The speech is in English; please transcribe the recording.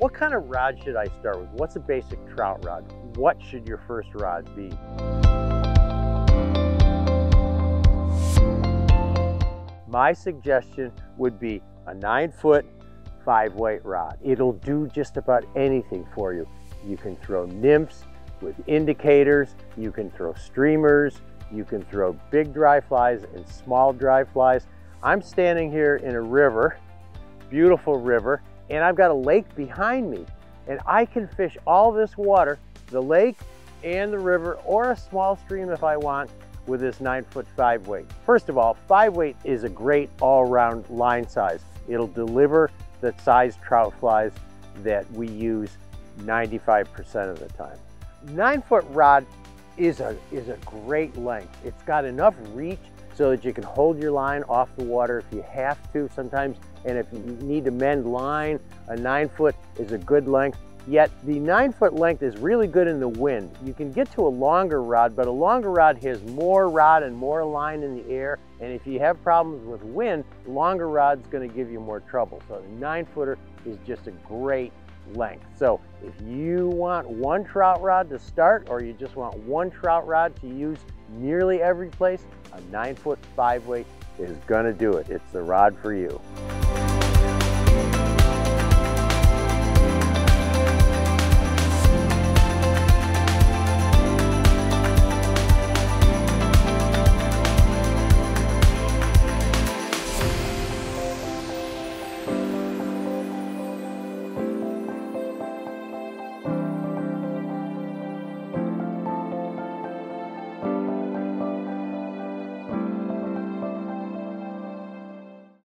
What kind of rod should I start with? What's a basic trout rod? What should your first rod be? My suggestion would be a 9-foot 5-weight rod. It'll do just about anything for you. You can throw nymphs with indicators, you can throw streamers, you can throw big dry flies and small dry flies. I'm standing here in a river, beautiful river, and I've got a lake behind me, and I can fish all this water, the lake and the river, or a small stream if I want, with this 9-foot 5-weight. First of all, 5-weight is a great all-round line size. It'll deliver the size trout flies that we use 95% of the time. 9-foot rod is a great length. It's got enough reach so that you can hold your line off the water if you have to sometimes, and if you need to mend line, a 9-foot is a good length. Yet the 9-foot length is really good in the wind. You can get to a longer rod, but a longer rod has more rod and more line in the air, and if you have problems with wind, the longer rod's going to give you more trouble. So the 9-footer is just a great length. So if you want one trout rod to start, or you just want one trout rod to use nearly every place, a 9-foot 5-weight is going to do it. It's the rod for you.